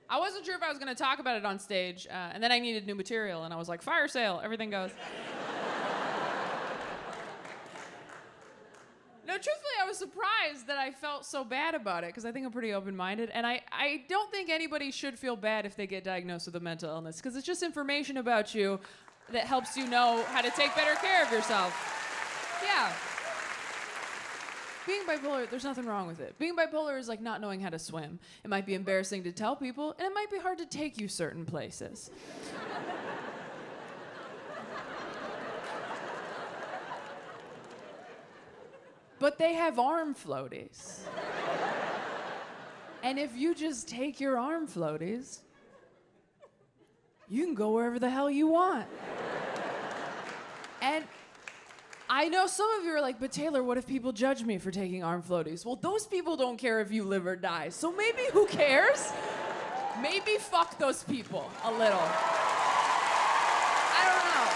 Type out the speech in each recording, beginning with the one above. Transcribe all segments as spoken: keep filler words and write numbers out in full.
I wasn't sure if I was going to talk about it on stage, uh, and then I needed new material, and I was like, fire sale, everything goes. No, truthfully, I was surprised that I felt so bad about it, because I think I'm pretty open-minded, and I, I don't think anybody should feel bad if they get diagnosed with a mental illness, because it's just information about you that helps you know how to take better care of yourself. Yeah. Being bipolar, there's nothing wrong with it. Being bipolar is like not knowing how to swim. It might be embarrassing to tell people, and it might be hard to take you certain places. But they have arm floaties. And if you just take your arm floaties, you can go wherever the hell you want. And I know some of you are like, but Taylor, what if people judge me for taking arm floaties? Well, those people don't care if you live or die. So maybe who cares? Maybe fuck those people a little. I don't know.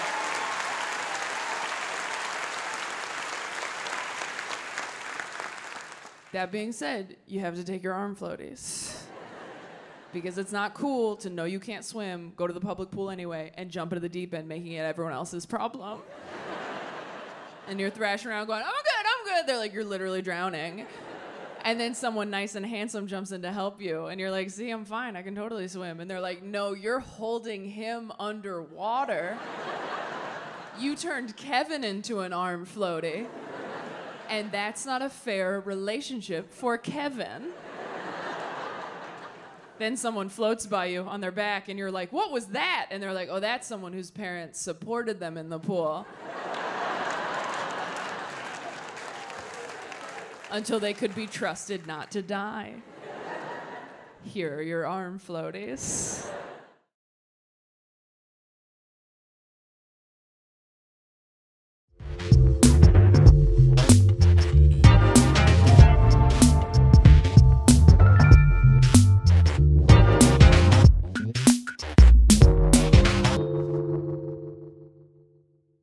That being said, you have to take your arm floaties. Because it's not cool to know you can't swim, go to the public pool anyway, and jump into the deep end, making it everyone else's problem. And you're thrashing around going, I'm good, I'm good. They're like, you're literally drowning. And then someone nice and handsome jumps in to help you. And you're like, see, I'm fine, I can totally swim. And they're like, no, you're holding him underwater. You turned Kevin into an arm floaty. And that's not a fair relationship for Kevin. Then someone floats by you on their back and you're like, what was that? And they're like, oh, that's someone whose parents supported them in the pool. Until they could be trusted not to die. Here are your arm floaties.